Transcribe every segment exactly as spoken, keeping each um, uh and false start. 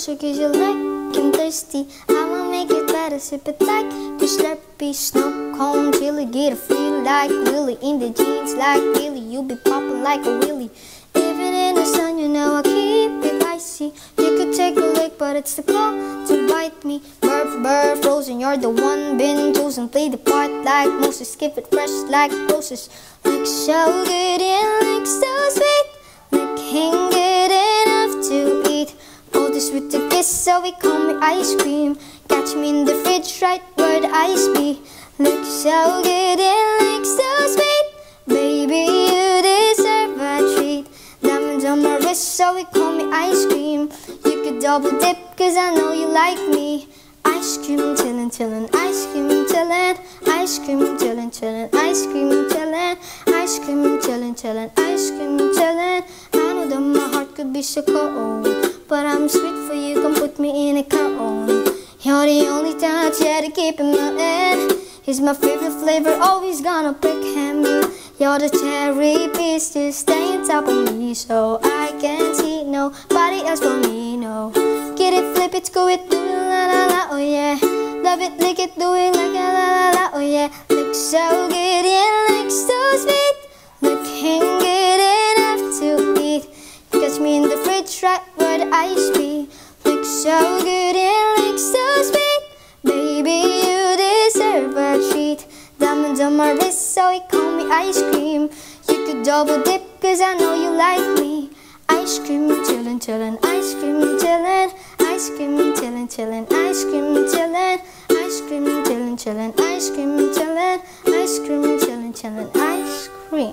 pressure cause you like I'm thirsty. I'ma make it better, sip it like a Slurpee. Snow cone chili, get a feel like Willy. In the jeans like Billy, you be popping like a Willy. Even in the sun, you know I keep it icy. You could take a lick, but it's the cold to bite me. Burp, burp, frozen, you're the one been chosen. Play the part like Moses, skip it fresh like roses. Look so good and look so sweet. Looking good enough to eat. All this with the kiss, so we call me ice cream. Catch me in the fridge, right where the ice be. Look so good and look so sweet. Baby, you deserve a treat. Diamonds on my wrist, so we call me ice cream. You could double dip, cause I know you like me. Ice cream chillin', chillin', ice cream chillin', ice cream chillin', chillin', ice cream chillin', ice cream chillin', chillin', ice cream chillin'. I know that my heart could be so cold, but I'm sweet for you, come put me in a cone. You're the only touch, yeah, to keep him melting. He's my favorite flavor, always gonna pick him. You're the cherry piece, just stay on top of me, so I can't see nobody else for me, no. Get it, flip it, screw it, do it, la la la, oh yeah. Love it, lick it, do it like a la la la, oh yeah. Look so good and look so sweet. Looking good enough to eat. Catch me in the fridge, right where the ice be. Look so good and look so sweet. Baby, you deserve a treat. Diamonds on my wrist, so you call me ice cream. You could double dip, cause I know you like me. Ice cream chillin', chillin', ice cream chillin', ice cream chillin', chillin', ice cream chillin', ice cream chillin', chillin', ice cream chillin', ice cream chillin', chillin', ice cream.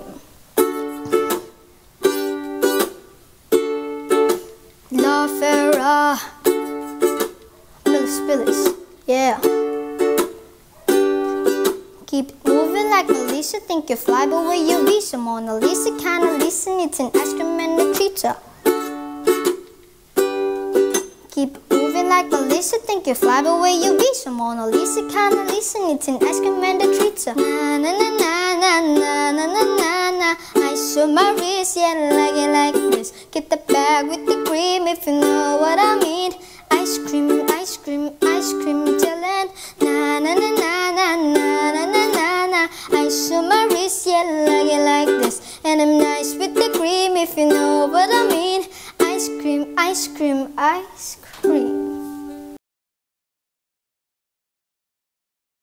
La Ferra, Millis Billis, yeah. Keep it moving like Melissa, think you fly, but where you be? Some Mona Lisa, kinda listen, it's an ice cream and a treater. Keep it moving like Melissa, think you fly, but where you be? Some Mona Lisa, kinda listen, it's an ice cream and a treater. Na na na na na na na na na na. Ice on my wrist, yeah, like it like this. Get the bag with the cream, if you know what I mean. Ice cream, ice cream, ice cream chillin'. Na na na na na na na na na na. Ice on my wrist, yeah, like it like this. And I'm nice with the cream, if you know what I mean. Ice cream, ice cream, ice